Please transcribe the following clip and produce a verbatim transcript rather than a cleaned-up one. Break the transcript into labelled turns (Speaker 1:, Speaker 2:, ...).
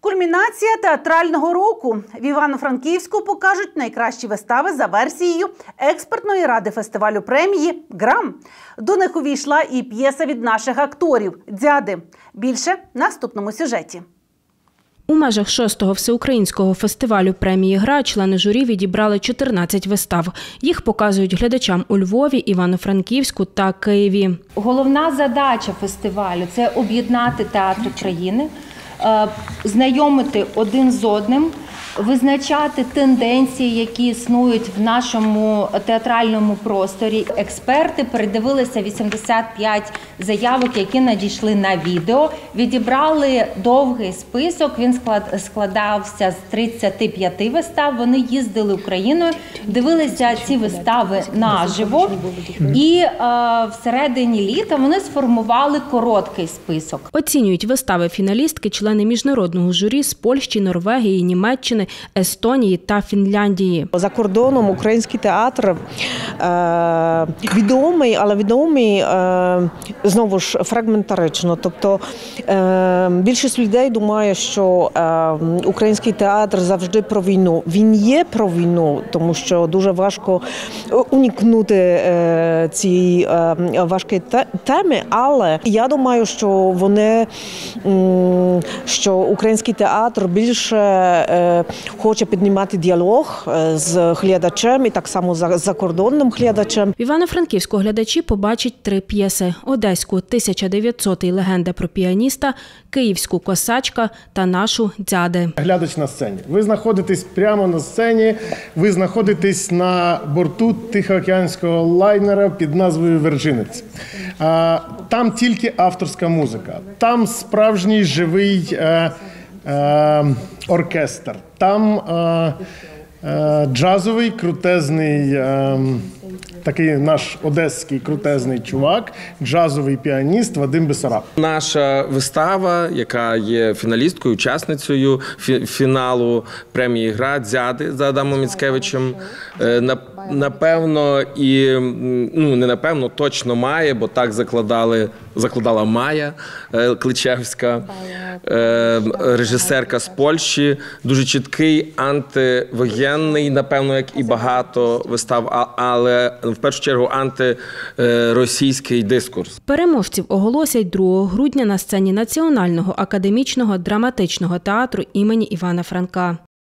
Speaker 1: Кульмінація театрального року. В Івано-Франківську покажуть найкращі вистави за версією експертної ради фестивалю премії «Грам». До них увійшла і п'єса від наших акторів «Дзяди». Більше в наступному сюжеті.
Speaker 2: У межах шостого всеукраїнського фестивалю премії «Гра» члени журі відібрали чотирнадцять вистав. Їх показують глядачам у Львові, Івано-Франківську та Києві.
Speaker 3: Головна задача фестивалю – це об'єднати театри країни, знайомити один з одним, визначати тенденції, які існують в нашому театральному просторі. Експерти передивилися вісімдесят п'ять заявок, які надійшли на відео, відібрали довгий список, він складався з тридцяти п'яти вистав, вони їздили Україною, дивилися ці вистави наживо і е, всередині літа вони сформували короткий список.
Speaker 2: Оцінюють вистави фіналістки члени міжнародного журі з Польщі, Норвегії, Німеччини, Естонії та Фінляндії.
Speaker 4: За кордоном український театр е, відомий, але відомий е, знову ж фрагментарично. Тобто е, більшість людей думає, що е, український театр завжди про війну. Він є про війну, тому що дуже важко уникнути е, цієї е, важкої теми, але я думаю, що вони, е, що український театр більше е, хоче піднімати діалог з глядачем і так само за закордонним глядачем.
Speaker 2: В Івано-Франківську глядачі побачать три п'єси – одеську «тисяча дев'ятсотий. Легенда про піаніста», київську «Косачка» та нашу «Дзяди».
Speaker 5: Глядач на сцені. Ви знаходитесь прямо на сцені, ви знаходитесь на борту тихоокеанського лайнера під назвою «Вирджинець». Там тільки авторська музика, там справжній живий е, е, оркестр. Там е, е, джазовий, крутезний, е, такий наш одеський крутезний чувак, джазовий піаніст Вадим Бесараб.
Speaker 6: Наша вистава, яка є фіналісткою, учасницею фіналу премії «Гра» «Дзяди» за Адамом Міцкевичем, напевно, і, ну, не напевно, точно має, бо так закладали, закладала Майя Кличевська, режисерка з Польщі, дуже чіткий антивоєнний, напевно, як і багато вистав, але в першу чергу антиросійський дискурс.
Speaker 2: Переможців оголосять другого грудня на сцені Національного академічного драматичного театру імені Івана Франка.